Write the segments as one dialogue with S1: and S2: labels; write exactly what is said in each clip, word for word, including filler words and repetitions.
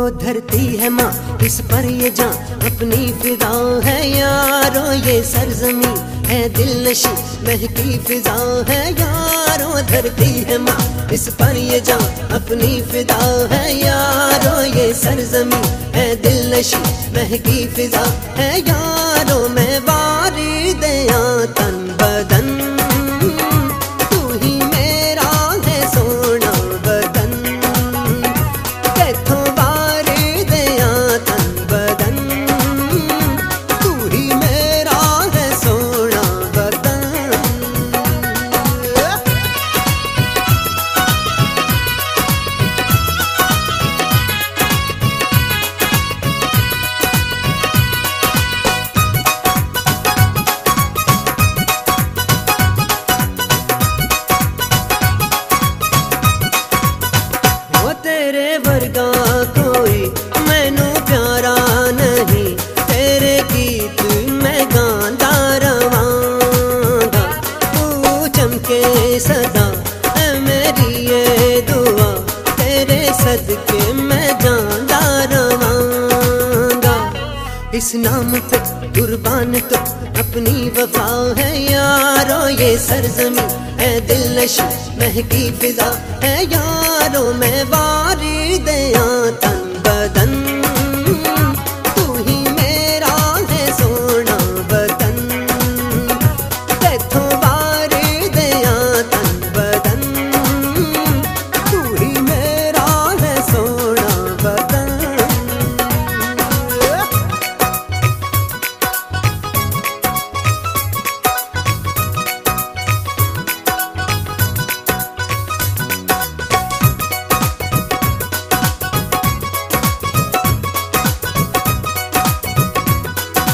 S1: धरती है माँ, इस पर ये जान अपनी फिदा है यारो। ये सरजमी है दिलनशी, महकी फिजा है यारो। धरती है माँ, इस पर ये जान अपनी फिदा है यारो। ये सरजमी है दिलनशी, महकी फिजा है यारो। मैं वारी दया तन बदन, तेरे वर्गा कोई मैनू प्यारा नहीं। तेरे गीत मैं गांदा रवांगा, तू चमके सदा है मेरी ये दुआ। तेरे सदके मैं जांदा रवांगा। इस नाम पे कुर्बान तो अपनी वफा है यारो। ये सरजमी है दिलनशी, महकी फिजा है यारो। मैं वारी दया तन बदन, तू ही मेरा है सोना वतन। तेथों वारी दया तन बदन, तू ही मेरा है सोना वतन।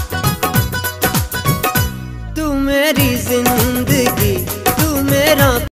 S1: मेरी जिंदगी तू मेरा